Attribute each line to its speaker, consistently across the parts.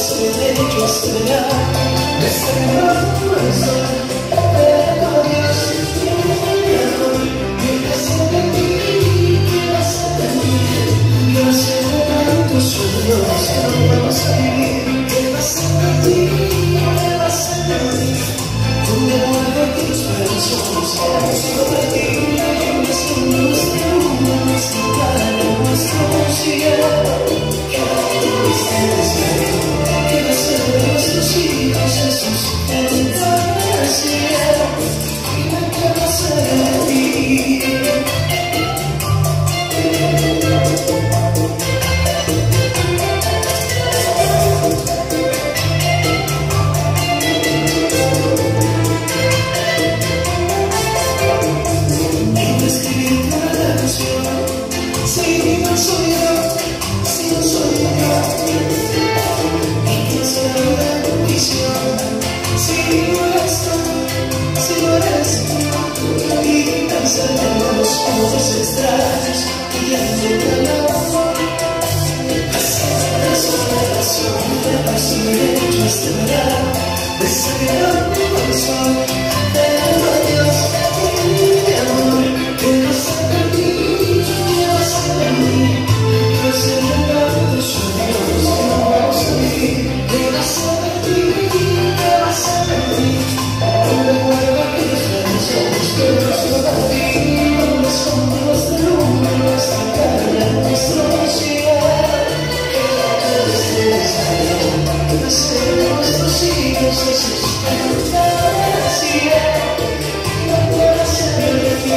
Speaker 1: derecho a esperar, me está ganando el sol, pero Dios, ¿qué va a ser de mí? ¿Qué va a ser de mí? ¿Qué va a ser de tantos sueños que no vamos a vivir? ¿Qué va a ser de ti? ¿Qué va a ser de mí? Tú devuelve tus besos, solo de ti, nuestro mundo, nuestra cara, nuestro cielo. ¿Qué va a ser de nuestros hijos, esos que entran al cielo? Dime qué va a ser de ti. Quiero escribirte una canción, si no soy yo, si no soy yo. Si no eres tú, si no eres tú, y pensaremos cosas extrañas y entre el amor, hacer una relación de paz y derecho a esperar, desagrando el sol, pero Dios, mi amor, ¿qué va a ser de ti? ¿Qué va a ser de mí? ¿Qué va a ser de tantos sueños que no vamos a vivir? ¿Qué va a ser de ti? Donde vuelva que los besos que nos compartimos, donde son nuestra luna, nuestra cara, nuestro cielo. Que la tarde esté desayunando, que nacer de nuestros hijos, esos que nos dan al cielo. No puede ser de ti.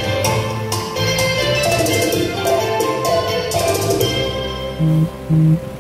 Speaker 2: Mm-hmm.